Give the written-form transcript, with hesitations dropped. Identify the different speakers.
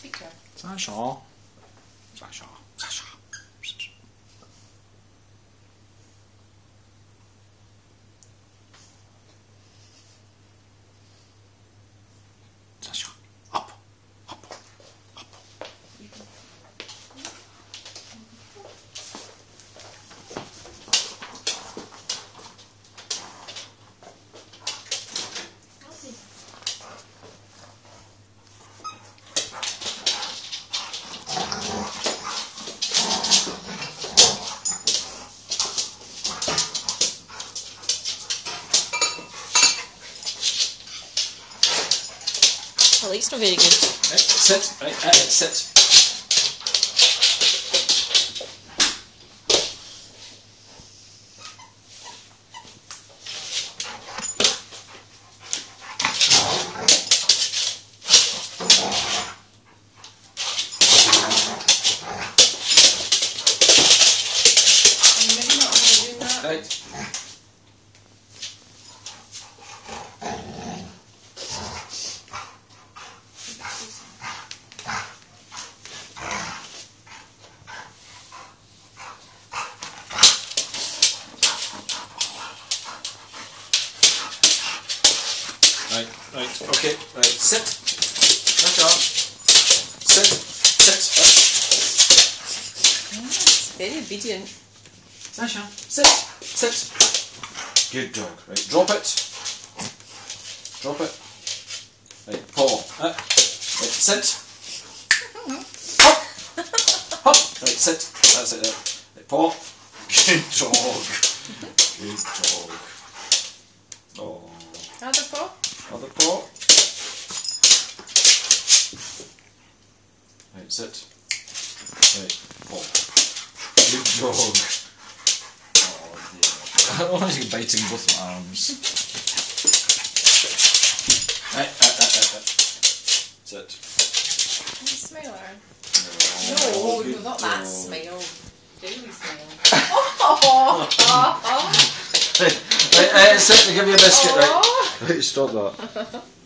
Speaker 1: Speak to her.
Speaker 2: Sasha. Sasha. Sasha. Sasha. Up. Up. Up.
Speaker 1: Well, it's not very good.
Speaker 2: Sit. Sit.
Speaker 1: Maybe not doing that.
Speaker 2: Right. Right, okay, right, sit. Sasha. Sit.
Speaker 1: It's very obedient.
Speaker 2: Sasha, sit. Good dog. Right, drop it. Drop it. Right, paw. Right, sit. Hop. Hop. Right, sit. That's it there. Right, paw. Good dog. Good dog. Oh.
Speaker 1: Other paw.
Speaker 2: Other paw. Right, sit. Right, paw. Good dog. Oh dear. I don't want you biting both my arms. Right. Sit.
Speaker 1: Smile her.
Speaker 2: Oh,
Speaker 1: No,
Speaker 2: good
Speaker 1: not that
Speaker 2: dog.
Speaker 1: smile. Daily smile. Oh!
Speaker 2: Right, sit, I'll give you a biscuit, right?
Speaker 1: Oh.
Speaker 2: Right, stop that.